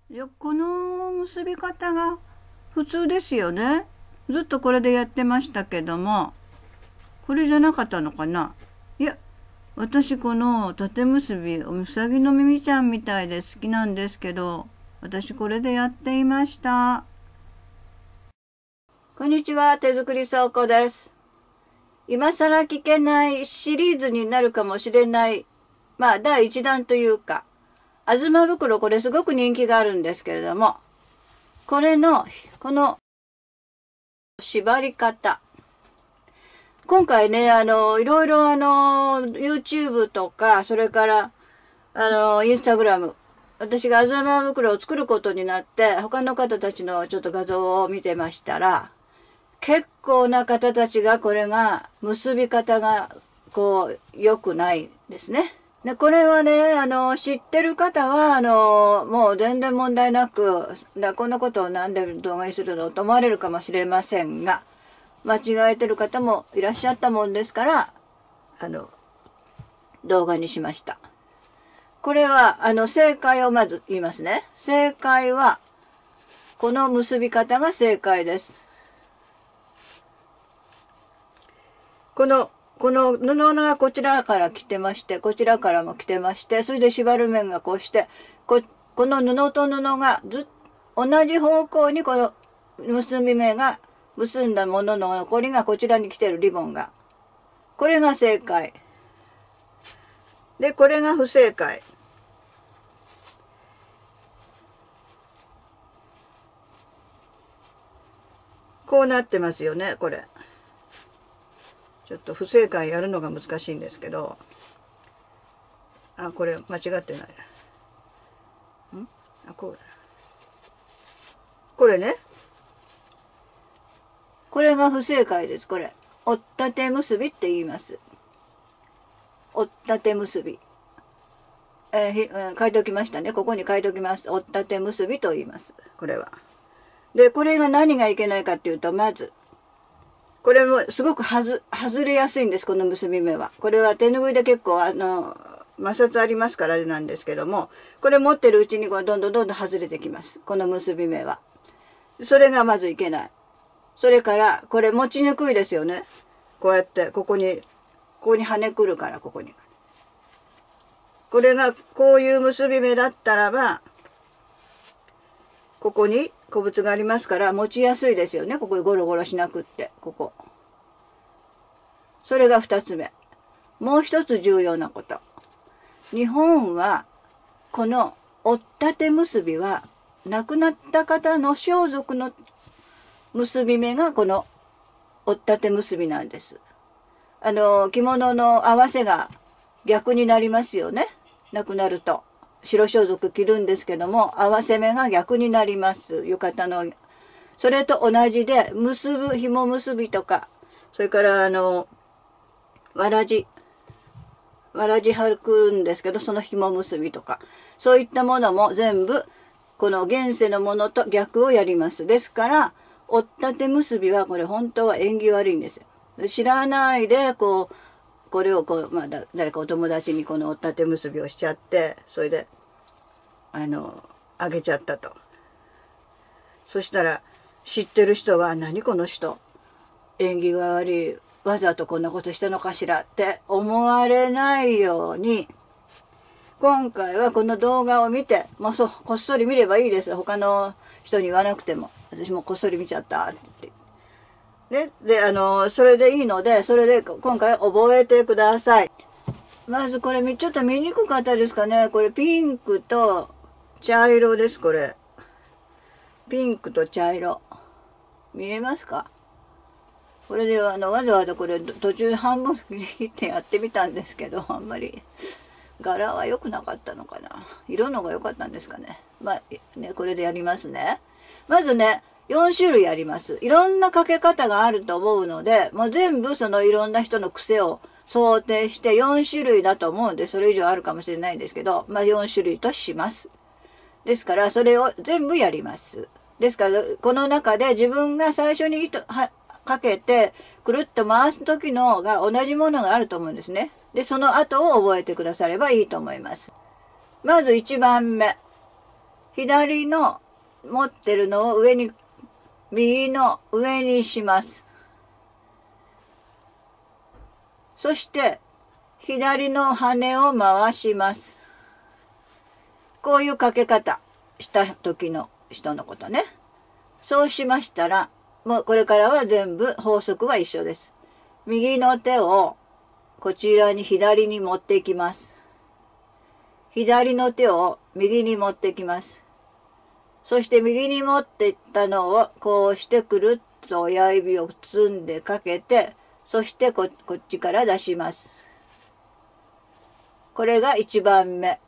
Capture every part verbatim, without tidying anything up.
いや、この結び方が普通ですよね。ずっとこれでやってましたけども、これじゃなかったのかな。いや、私この縦結び、うさぎの耳ちゃんみたいで好きなんですけど、私これでやっていました。こんにちは、手作り倉庫です。今更聞けないシリーズになるかもしれない、まあ第一弾というか、あずま袋、これすごく人気があるんですけれども、これの、この縛り方。今回ね、あの、いろいろあの、YouTube とか、それから、あの、インスタグラム、私があずま袋を作ることになって、他の方たちのちょっと画像を見てましたら、結構な方たちがこれが、結び方が、こう、良くないんですね。で、これはね、あの、知ってる方は、あの、もう全然問題なく、だこんなことをなんで動画にするのと思われるかもしれませんが、間違えてる方もいらっしゃったもんですから、あの、動画にしました。これは、あの、正解をまず言いますね。正解は、この結び方が正解です。この、この布がこちらから来てまして、こちらからも来てまして、それで縛る面がこうして、こ、この布と布がず同じ方向にこの結び目が、結んだものの残りがこちらに来てるリボンが。これが正解。で、これが不正解。こうなってますよね、これ。ちょっと不正解やるのが難しいんですけど。あ、これ間違ってない。んあ、こう。これね。これが不正解です、これ。折ったて結びって言います。折ったて結び。えー、書いておきましたね。ここに書いておきます。折ったて結びと言います。これは。で、これが何がいけないかっていうと、まず、これもすごくはず、外れやすいんです、この結び目は。これは手拭いで結構、あの、摩擦ありますからなんですけども、これ持ってるうちにこうどんどんどんどん外れてきます。この結び目は。それがまずいけない。それから、これ持ちにくいですよね。こうやって、ここに、ここに跳ねくるから、ここに。これが、こういう結び目だったらば、ここに古物がありますから、持ちやすいですよね。ここにゴロゴロしなくって、ここ。それが二つ目。もう一つ重要なこと。日本は、この折ったて結びは、亡くなった方の装束の結び目がこの折ったて結びなんです。あの、着物の合わせが逆になりますよね。亡くなると。白装束着るんですけども、合わせ目が逆になります。浴衣の。それと同じで、結ぶ、紐結びとか、それからあの、わらじ。わらじ履くんですけど、その紐結びとか、そういったものも全部、この現世のものと逆をやります。ですから、折ったて結びはこれ本当は縁起悪いんですよ。知らないで、こう、これをこう、まあ、誰かお友達にこの折ったて結びをしちゃって、それで、あの、あげちゃったと。そしたら、知ってる人は、何この人、縁起が悪い、わざとこんなことしたのかしらって思われないように、今回はこの動画を見て、もうそう、こっそり見ればいいです。他の人に言わなくても。私もこっそり見ちゃったって言って。ね。で、あの、それでいいので、それで今回覚えてください。まずこれ、ちょっと見にくかったですかね。これピンクと茶色です、これ。ピンクと茶色。見えますか？これであのわざわざこれ途中半分切ってやってみたんですけど、あんまり柄は良くなかったのかな。色の方が良かったんですかね。まあね、これでやりますね。まずね、よん種類あります。いろんなかけ方があると思うので、もう全部そのいろんな人の癖を想定してよん種類だと思うんで、それ以上あるかもしれないんですけど、まあよん種類とします。ですから、それを全部やります。ですから、この中で自分が最初に糸はかけて、くるっと回す時のが同じものがあると思うんですね。で、その後を覚えてくださればいいと思います。まずいちばんめ。 左の持ってるのを上に、右の上にします。そして、左の羽を回します。こういうかけ方した時の人のことね。そうしましたら、もうこれからは全部法則は一緒です。右の手をこちらに左に持っていきます。左の手を右に持っていきます。そして右に持っていったのをこうしてくるっと親指を包んでかけて、そしてこ、こっちから出します。これがいちばんめ。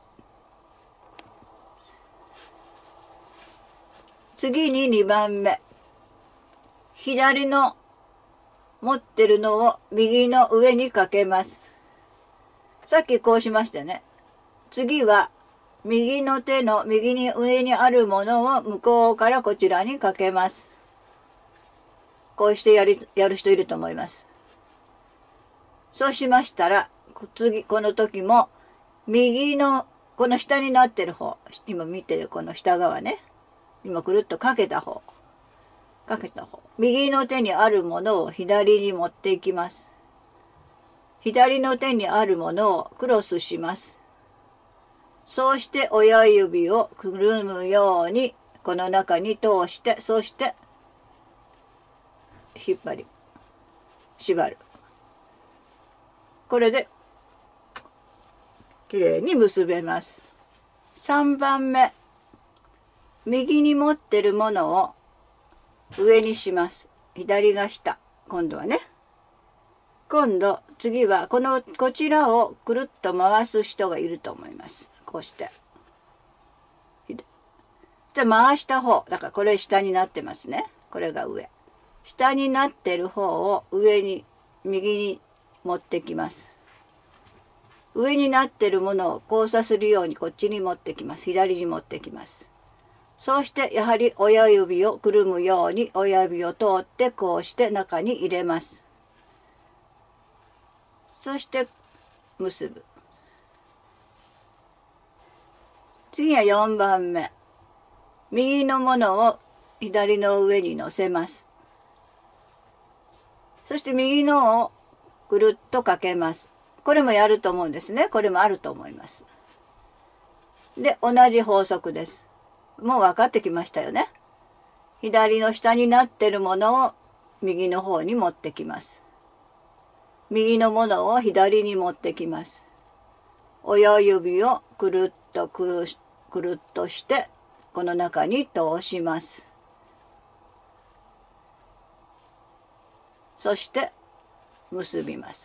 次ににばんめ。左の持ってるのを右の上にかけます。さっきこうしましたね。次は右の手の右に上にあるものを向こうからこちらにかけます。こうしてやり、やる人いると思います。そうしましたら、次、この時も右のこの下になってる方、今見てるこの下側ね。今くるっとかけた方。かけた方。右の手にあるものを左に持っていきます。左の手にあるものをクロスします。そうして親指をくるむようにこの中に通して、そして引っ張り、縛る。これできれいに結べます。さんばんめ。右に持ってるものを上にします。左が下。今度はね。今度、次はこの、こちらをくるっと回す人がいると思います。こうして。じゃあ回した方。だからこれ下になってますね。これが上。下になってる方を上に、右に持ってきます。上になってるものを交差するようにこっちに持ってきます。左に持ってきます。そうしてやはり親指をくるむように親指を通ってこうして中に入れます。そして結ぶ。次はよんばんめ。右のものを左の上に乗せます。そして右のをぐるっとかけます。これもやると思うんですね。これもあると思います。で、同じ法則です。もう分かってきましたよね。左の下になってるものを右の方に持ってきます。右のものを左に持ってきます。親指をくるっとくる、くるっとしてこの中に通します。そして結びます。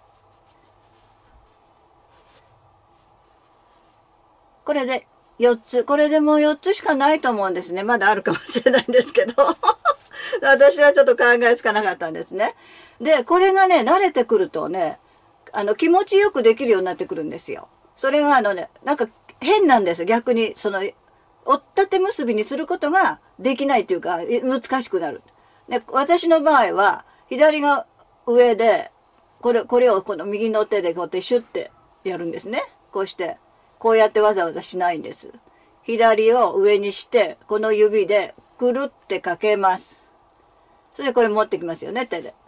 これでよっつ。これでもうよっつしかないと思うんですね。まだあるかもしれないんですけど。私はちょっと考えつかなかったんですね。で、これがね、慣れてくるとね、あの、気持ちよくできるようになってくるんですよ。それがあのね、なんか変なんです。逆に、その、追っ立て結びにすることができないというか、難しくなる。で、私の場合は、左が上で、これ、これをこの右の手でこうやってシュッてやるんですね。こうして。こうやってわざわざしないんです。左を上にして、この指でくるってかけます。それでこれ持ってきますよね、手で。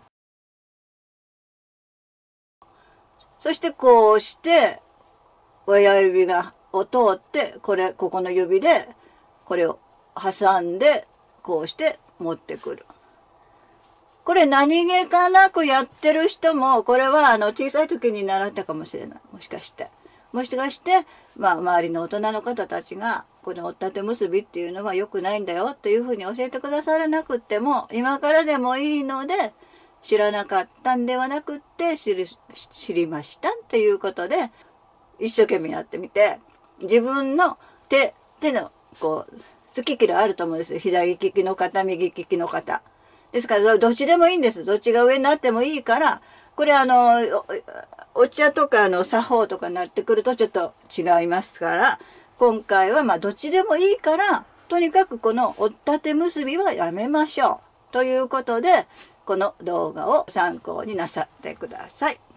そしてこうして、親指が、を通って、これ、ここの指で、これを挟んで、こうして持ってくる。これ何気かなくやってる人も、これはあの小さい時に習ったかもしれない。もしかして。もしかして、まあ、周りの大人の方たちが、この追っ立て結びっていうのは良くないんだよというふうに教えてくださらなくっても、今からでもいいので、知らなかったんではなくって知り、知りましたっていうことで、一生懸命やってみて、自分の手、手の、こう、好き嫌いあると思うんですよ。左利きの方、右利きの方。ですから、どっちでもいいんです。どっちが上になってもいいから、これあの、お茶とかの作法とかになってくるとちょっと違いますから、今回はまあどっちでもいいから、とにかくこの追っ立て結びはやめましょう。ということで、この動画を参考になさってください。